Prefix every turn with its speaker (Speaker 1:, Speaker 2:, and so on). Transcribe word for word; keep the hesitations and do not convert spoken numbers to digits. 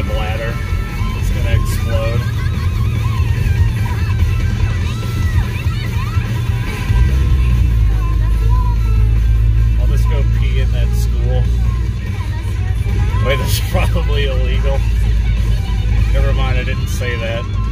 Speaker 1: bladder. It's gonna explode. I'll just go pee in that school. Wait, that's probably illegal. Never mind, I didn't say that.